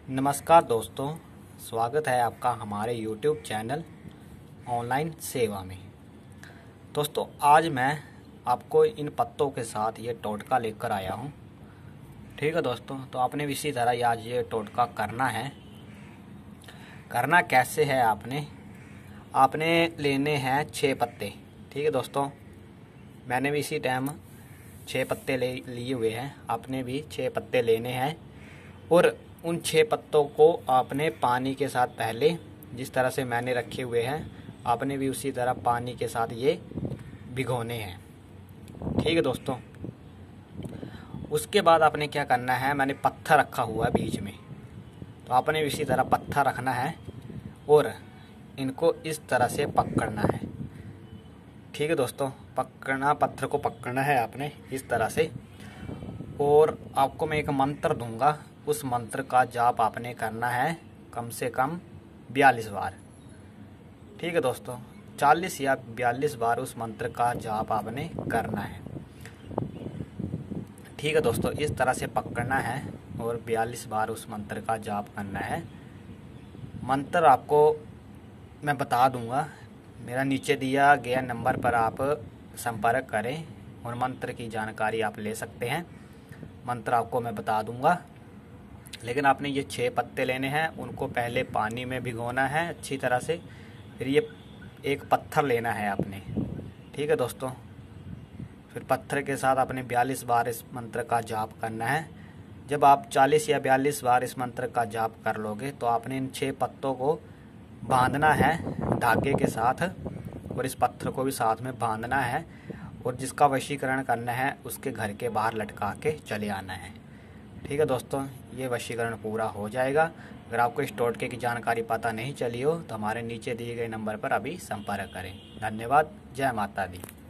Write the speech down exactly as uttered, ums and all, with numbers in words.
नमस्कार दोस्तों, स्वागत है आपका हमारे यूट्यूब चैनल ऑनलाइन सेवा में। दोस्तों, आज मैं आपको इन पत्तों के साथ ये टोटका लेकर आया हूँ। ठीक है दोस्तों, तो आपने भी इसी तरह आज ये टोटका करना है। करना कैसे है, आपने आपने लेने हैं छः पत्ते। ठीक है दोस्तों, मैंने भी इसी टाइम छः पत्ते ले लिए हुए हैं। आपने भी छः पत्ते लेने हैं और उन छः पत्तों को आपने पानी के साथ पहले जिस तरह से मैंने रखे हुए हैं, आपने भी उसी तरह पानी के साथ ये भिगोने हैं। ठीक है दोस्तों, उसके बाद आपने क्या करना है, मैंने पत्थर रखा हुआ है बीच में, तो आपने भी इसी तरह पत्थर रखना है और इनको इस तरह से पकड़ना है। ठीक है दोस्तों, पकड़ना, पत्थर को पकड़ना है आपने इस तरह से। और आपको मैं एक मंत्र दूंगा, उस मंत्र का जाप आपने करना है कम से कम बयालीस बार। ठीक है दोस्तों, चालीस या बयालीस बार उस मंत्र का जाप आपने करना है। ठीक है दोस्तों, इस तरह से पकड़ना है और बयालीस बार उस मंत्र का जाप करना है। मंत्र आपको मैं बता दूंगा, मेरा नीचे दिया गया नंबर पर आप संपर्क करें और मंत्र की जानकारी आप ले सकते हैं। मंत्र आपको मैं बता दूंगा, लेकिन आपने ये छः पत्ते लेने हैं, उनको पहले पानी में भिगोना है अच्छी तरह से। फिर ये एक पत्थर लेना है आपने। ठीक है दोस्तों, फिर पत्थर के साथ आपने बयालीस बार इस मंत्र का जाप करना है। जब आप चालीस या बयालीस बार इस मंत्र का जाप कर लोगे तो आपने इन छः पत्तों को बांधना है धागे के साथ और इस पत्थर को भी साथ में बांधना है और जिसका वशीकरण करना है उसके घर के बाहर लटका के चले आना है। ठीक है दोस्तों, ये वशीकरण पूरा हो जाएगा। अगर आपको इस टोटके की जानकारी पता नहीं चली हो तो हमारे नीचे दिए गए नंबर पर अभी संपर्क करें। धन्यवाद। जय माता दी।